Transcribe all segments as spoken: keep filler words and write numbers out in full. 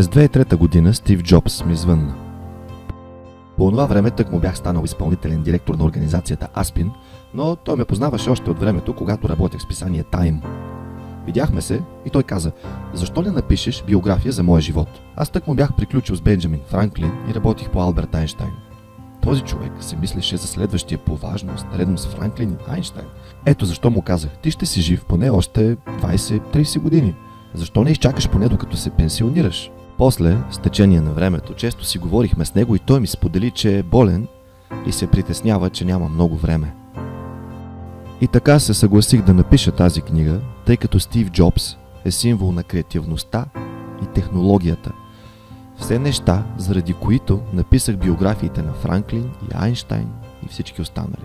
През две хиляди и трета година Стив Джобс ми звънна. По това време тък му бях станал изпълнителен директор на организацията Аспин, но той ме познаваше още от времето, когато работех в списание Time. Видяхме се и той каза: защо не напишеш биография за моя живот? Аз тък му бях приключил с Бенджамин Франклин и работих по Алберт Айнщайн. Този човек се мислеше за следващия по важност, редом с Франклин и Айнщайн. Ето защо му казах: ти ще си жив поне още двайсет-трийсет години. Защо не изчакаш поне докато се пенсионираш? После, с течение на времето, често си говорихме с него и той ми сподели, че е болен и се притеснява, че няма много време. И така се съгласих да напиша тази книга, тъй като Стив Джобс е символ на креативността и технологията. Все неща, заради които написах биографиите на Франклин и Айнщайн и всички останали.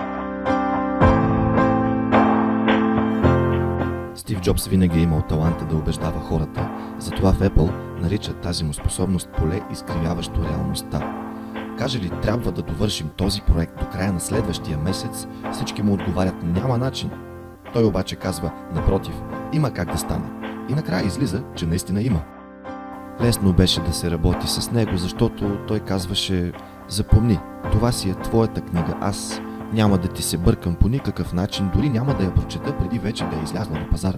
Стив Джобс винаги е имал таланта да убеждава хората, затова в Apple наричат тази му способност поле, изкривяващо реалността. Каже ли: трябва да довършим този проект до края на следващия месец, всички му отговарят: няма начин. Той обаче казва: напротив, има как да стане. И накрая излиза, че наистина има. Лесно беше да се работи с него, защото той казваше: запомни, това си е твоята книга, аз няма да ти се бъркам по никакъв начин, дори няма да я прочета преди вече да е излязла на пазара.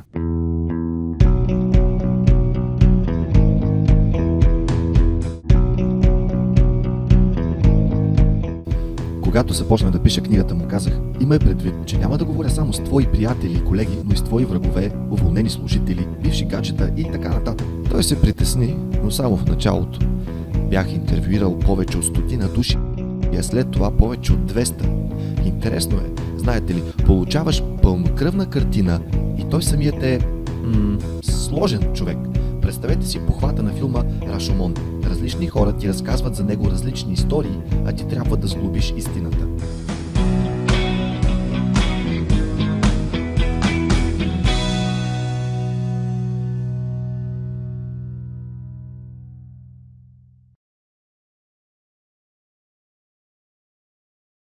Когато започна да пиша книгата, му казах: имай предвид, че няма да говоря само с твои приятели и колеги, но и с твои врагове, уволнени служители, бивши гаджета и така нататък. Той се притесни, но само в началото. Бях интервюирал повече от стотина души и след това повече от двеста. Интересно е, знаете ли, получаваш пълнокръвна картина и той самият е м- сложен човек. Представете си похвата на филма Рашомон. Различни хора ти разказват за него различни истории, а ти трябва да сглобиш истината.